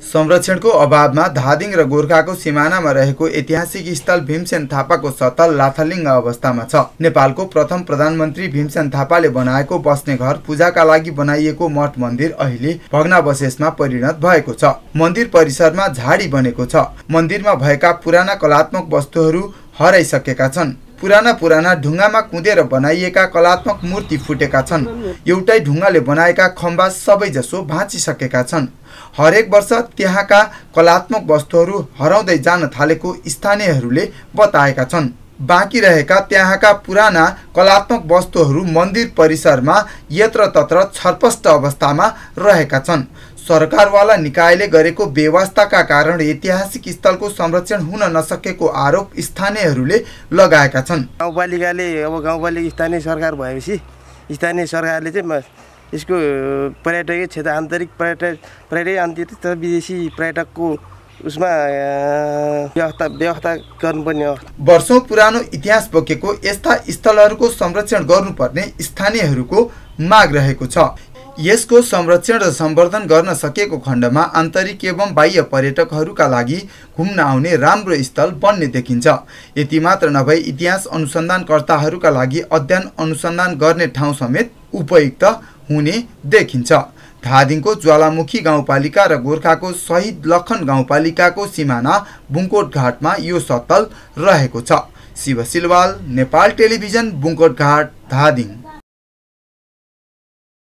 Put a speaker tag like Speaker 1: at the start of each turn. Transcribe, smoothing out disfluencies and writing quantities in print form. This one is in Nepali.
Speaker 1: संरक्षणको अभावमा धादिङ र गोर्खाको सिमानामा रहेको ऐतिहासिक स्थल भीमसेन थापाको सतल लाथालिङ्ग अवस्थामा छ। नेपालको प्रथम प्रधानमन्त्री भीमसेन थापाले बनाएको बस्ने घर, पूजाका लागि बनाइएको मठ मन्दिर अहिले भग्नावशेषमा परिणत भएको छ। मन्दिर परिसरमा झाडी बनेको छ। मन्दिरमा भएका पुराना कलात्मक वस्तुहरू हराइसकेका छन्। पुराना ढुङ्गामा कुँदेर बनाइएका कलात्मक मूर्ति फुटेका छन्। एउटै ढुङ्गाले बनाएका खम्बा सबैजसो भाँचिसकेका छन्। हरेक वर्ष त्यहाँका कलात्मक वस्तुहरू हराउँदै जान थालेको स्थानीयहरूले बताएका छन्। बाँकी रहेका त्यहाँका पुराना कलात्मक वस्तुहरू मन्दिर परिसरमा यत्रतत्र छरपष्ट अवस्थामा रहेका छन्। सरकारवाला निकायले गरेको बेवास्ताका कारण ऐतिहासिक स्थलको संरक्षण हुन नसकेको आरोप स्थानीयहरूले लगाएका छन्।
Speaker 2: गाउँपालिकाले गाउँपालिका स्थानीय सरकार भएपछि स्थानीय सरकारले चाहिँ यसको पर्यटकीय क्षेत्र आन्तरिक पर्यटक आन्तरिक विदेशी पर्यटकको उसमा व्यवस्था गर्नुपर्ने हो।
Speaker 1: वर्षौं पुरानो इतिहास बोकेको यस्ता स्थलहरूको संरक्षण गर्नुपर्ने स्थानीयहरूको माग रहेको छ। यसको संरक्षण र सम्वर्धन गर्न सकेको खण्डमा आन्तरिक एवं बाह्य पर्यटकहरूका लागि घुम्न आउने राम्रो स्थल बन्ने देखिन्छ। यति मात्र नभई इतिहास अनुसन्धानकर्ताहरूका लागि अध्ययन अनुसन्धान गर्ने ठाउँ समेत उपयुक्त हुने देखिन्छ। धादिङको ज्वालामुखी गाउँपालिका र गोर्खाको शहीद लखन गाउँपालिकाको सिमाना बुङ्कोट घाटमा यो सतल रहेको छ। शिव सिलवाल, नेपाल टेलिभिजन, बुङ्कोट घाट, धादिङ।